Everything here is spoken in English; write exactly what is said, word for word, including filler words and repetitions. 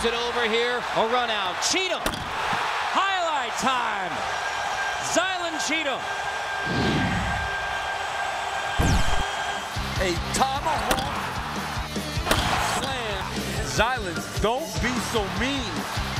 turns it over here. A run out. Cheatham. Highlight time. Zylan Cheatham. A tomahawk slam. Zylan, don't be so mean.